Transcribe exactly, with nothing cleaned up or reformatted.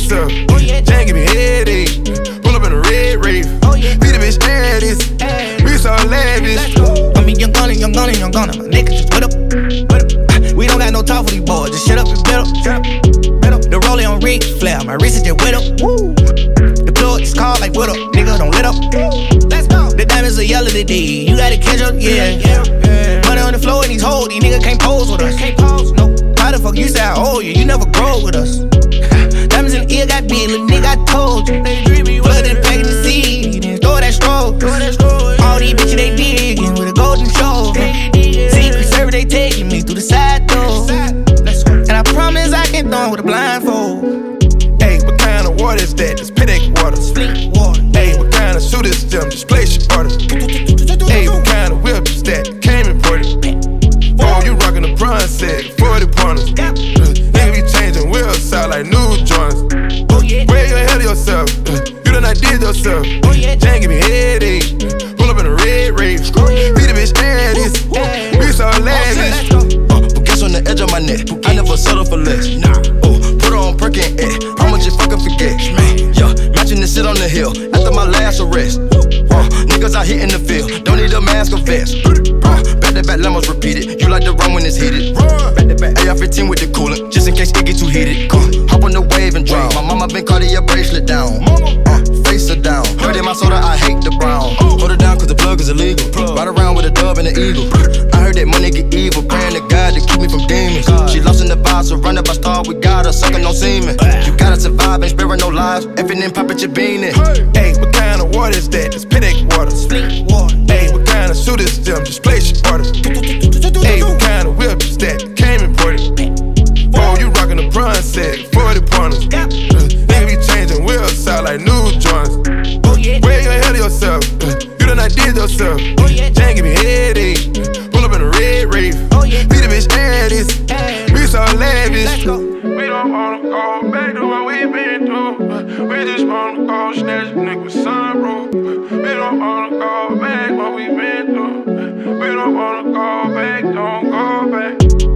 yourself. Oh, yeah. Jane give me headache. Pull up in a red rave. Oh, yeah. Beat a bitch ass. We so lavish. I mean, young gunner, young gunner, young gunner. My niggas just with up. We don't got no talk for these boys. Just shut up and bet up. The rolling on Ric Flair. My wrist is just wet up. The plug is called like what up. Nigga, don't let up. Let's go. The diamonds are yellow today. You gotta catch up, yeah. Money on the floor and these hoes. These niggas can't pose with us. Can't pose, no. How the fuck you say I owe you? You never grow with us. Diamonds in the ear got big, little nigga, I told you. They dream me blood and packing the seed. And throw that stroke. All these bitches, they digging with a golden shoulder. Secret service, they taking me through the side door. And I promise I can throw with a blindfold. Hey, what kind of water is that? It's Pedic water. Fleet water. Hey, what kind of shoot is them? Just place your order. Hey, what kind of whip is that? Came imported. Oh, you rockin' the bronze set, forty pointers. Uh, nigga be changing wheels out like new joints. Oh, yeah. Where you ahead of yourself? Uh, you done not did yourself. Oh, yeah. Jane give me headache. Pull up in a red rave. Beat a bitch ass. We so lavish. Uh, Bouquets on the edge of my neck. I never settle for less. Nah. Oh, put her on Perkin eh. I'ma just fucking forget. Yeah, matching the shit on the hill after my last arrest. Uh, niggas out here in the field, don't need a mask or vest. Uh, back to back lemons repeated. You like to run when it's heated. Back to back A R fifteen with the coolant, just in case it get too heated. Uh, hop on the wave and drown. My mama been Cartier bracelet down. Uh, face her down. Heard in my soda, I hate the brown. Hold her down cause the plug is illegal. Ride around with a dove and an eagle. I heard that money get evil. Praying to God to keep me from demons. She lost in the vibe, surrounded by stars. We got her, sucking no semen. You gotta survive, ain't sparing no lives. Effing and poppin' your bean in. Hey, what kind of water is that? It's Pedic water. Fleet water. Hey, what kind of shoot is them? Just place your order. Hey, what kind of whip is that? Came imported. Oh, you rockin' the bronze set, forty pointers. Uh, nigga be changing wheels out like new joints. Oh, yeah. Where you ahead of yourself? Uh, you done not did yourself. Oh, yeah. Jane give me headache. Pull up in a red rave. Oh, yeah. Beat a bitch ass. We so lavish. Let's go. We don't wanna go back to what we been through. We just wanna go snatch nigga sunroof. We don't wanna go back what we been through. We don't wanna go back, don't go back.